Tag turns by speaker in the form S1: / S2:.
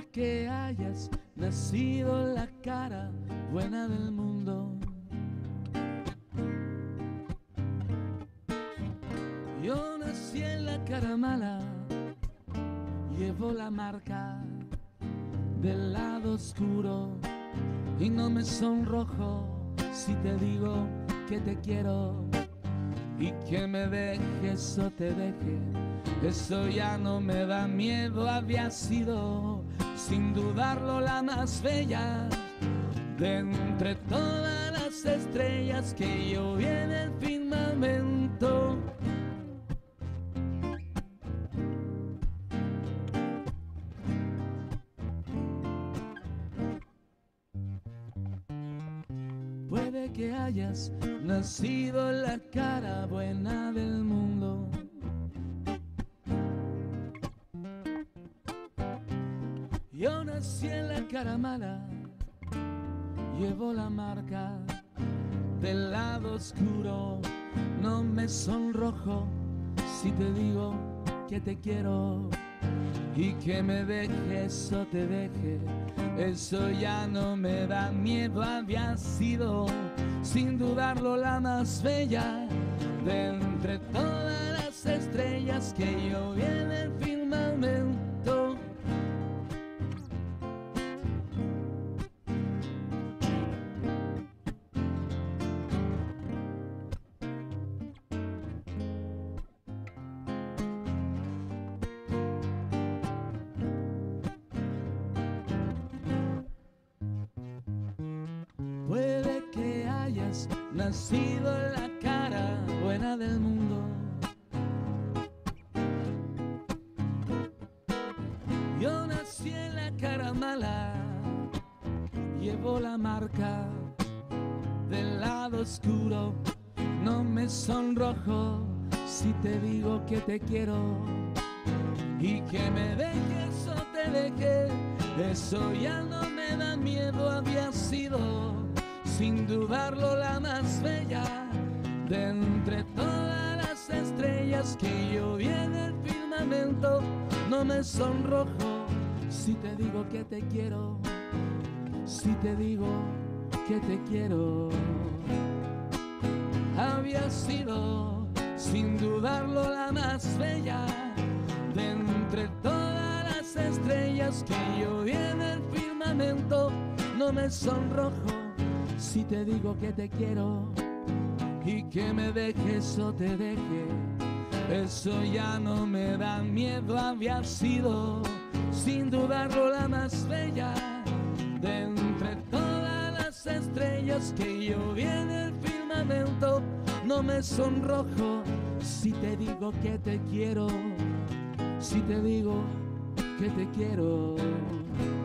S1: que hayas nacido en la cara buena del mundo. Yo nací en la cara mala, llevo la marca del lado oscuro y no me sonrojo si te digo que te quiero y que me dejes o te deje. Eso ya no me da miedo, había sido sin dudarlo la más bella de entre todas las estrellas que yo vi en el firmamento. Puede que hayas nacido en la cara buena del mundo. Yo nací en la cara mala, llevo la marca del lado oscuro. No me sonrojo si te digo que te quiero y que me dejes o te deje. Eso ya no me da miedo, había sido sin dudarlo la más bella de entre todas las estrellas que yo vi en el firmamento. Puede que hayas nacido en la cara buena del mundo. Yo nací en la cara mala, llevo la marca del lado oscuro. No me sonrojo si te digo que te quiero y que me dejes o te deje. Eso ya no me da miedo, había sido sin dudarlo la más bella de entre todas las estrellas que yo vi en el firmamento. No me sonrojo si te digo que te quiero, si te digo que te quiero. Había sido sin dudarlo la más bella de entre todas las estrellas que yo vi en el firmamento. No me sonrojo si te digo que te quiero y que me dejes o te deje. Eso ya no me da miedo, había sido sin dudarlo la más bella de entre todas las estrellas que yo vi en el firmamento. No me sonrojo si te digo que te quiero, si te digo que te quiero.